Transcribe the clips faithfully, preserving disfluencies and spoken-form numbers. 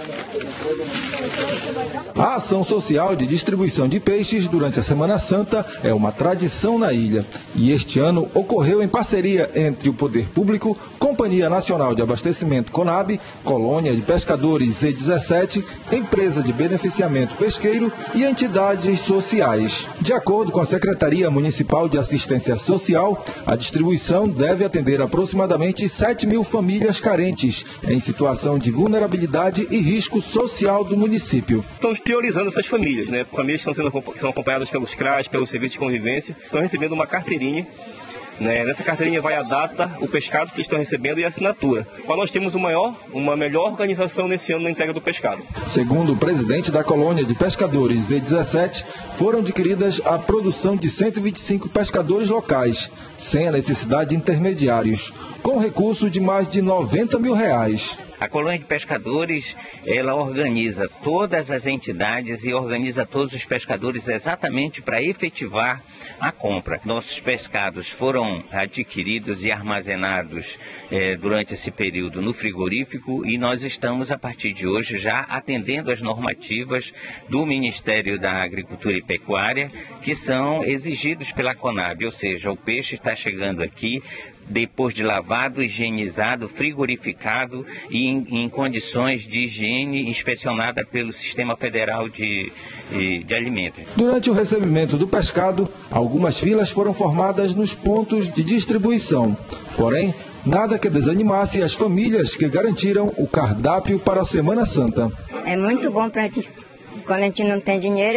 A ação social de distribuição de peixes durante a Semana Santa é uma tradição na ilha. E este ano ocorreu em parceria entre o Poder Público, Companhia Nacional de Abastecimento CONAB, Colônia de Pescadores Z dezessete, Empresa de Beneficiamento Pesqueiro e entidades sociais. De acordo com a Secretaria Municipal de Assistência Social, a distribuição deve atender aproximadamente sete mil famílias carentes, em situação de vulnerabilidade e risco social do município. Estamos priorizando essas famílias, né? Famílias que estão sendo que são acompanhadas pelos C R A S, pelo Serviço de Convivência, estão recebendo uma carteirinha. Né? Nessa carteirinha vai a data, o pescado que estão recebendo e a assinatura. Para nós temos uma, maior, uma melhor organização nesse ano na entrega do pescado. Segundo o presidente da Colônia de Pescadores Z dezessete, foram adquiridas a produção de cento e vinte e cinco pescadores locais, sem a necessidade de intermediários, com recurso de mais de noventa mil reais. A Colônia de Pescadores, ela organiza todas as entidades e organiza todos os pescadores exatamente para efetivar a compra. Nossos pescados foram adquiridos e armazenados eh, durante esse período no frigorífico e nós estamos, a partir de hoje, já atendendo as normativas do Ministério da Agricultura e Pecuária, que são exigidos pela CONAB, ou seja, o peixe está chegando aqui depois de lavado, higienizado, frigorificado e em, em condições de higiene inspecionada pelo Sistema Federal de, de, de Alimentos. Durante o recebimento do pescado, algumas filas foram formadas nos pontos de distribuição. Porém, nada que desanimasse as famílias que garantiram o cardápio para a Semana Santa. É muito bom para a gente, quando a gente não tem dinheiro,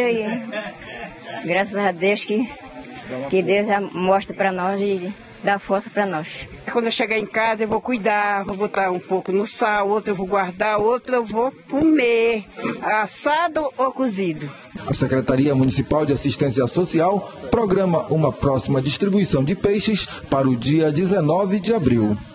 e graças a Deus que, que Deus mostra para nós e dá força para nós. Quando eu chegar em casa eu vou cuidar, vou botar um pouco no sal, outro eu vou guardar, outro eu vou comer, assado ou cozido. A Secretaria Municipal de Assistência Social programa uma próxima distribuição de peixes para o dia dezenove de abril.